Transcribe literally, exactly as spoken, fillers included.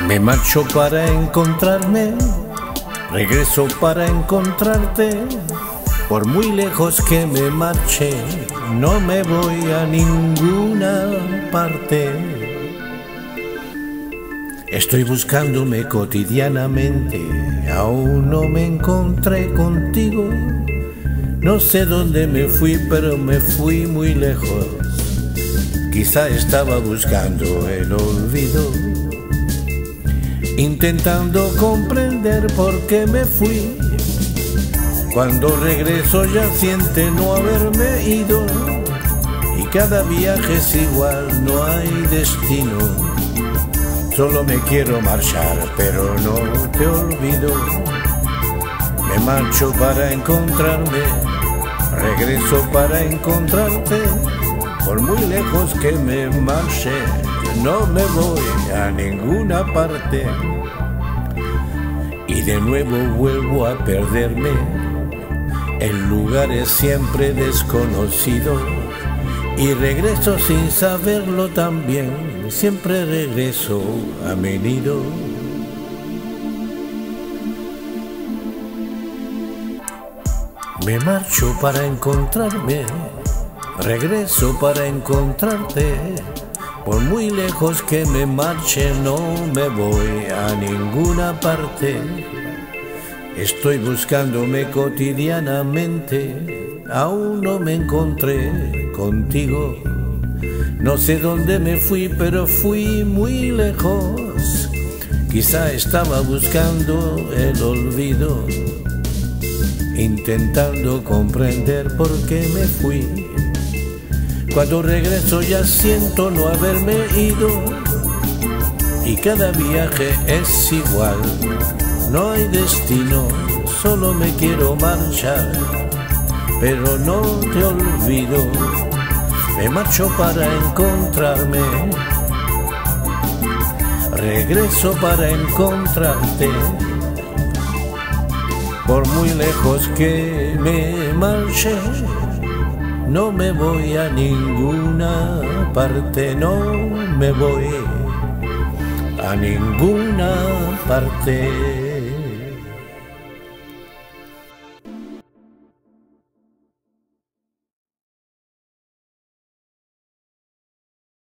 Me marcho para encontrarme, regreso para encontrarte. Por muy lejos que me marche, no me voy a ninguna parte. Estoy buscándome cotidianamente, aún no me encontré contigo. No sé dónde me fui, pero me fui muy lejos. Quizá estaba buscando el olvido, intentando comprender por qué me fui. Cuando regreso ya siente no haberme ido, y cada viaje es igual, no hay destino. Solo me quiero marchar, pero no te olvido. Me marcho para encontrarme, regreso para encontrarte. Por muy lejos que me marche, no me voy a ninguna parte. Y de nuevo vuelvo a perderme en lugares siempre desconocidos. Y regreso sin saberlo también, siempre regreso a mi nido. Me marcho para encontrarme, regreso para encontrarte. Por muy lejos que me marche, no me voy a ninguna parte. Estoy buscándome cotidianamente, aún no me encontré contigo. No sé dónde me fui, pero fui muy lejos. Quizá estaba buscando el olvido, intentando comprender por qué me fui. Cuando regreso ya siento no haberme ido, y cada viaje es igual, no hay destino, solo me quiero marchar, pero no te olvido. Me marcho para encontrarme, regreso para encontrarte. Por muy lejos que me marche, no me voy a ninguna parte, no me voy a ninguna parte.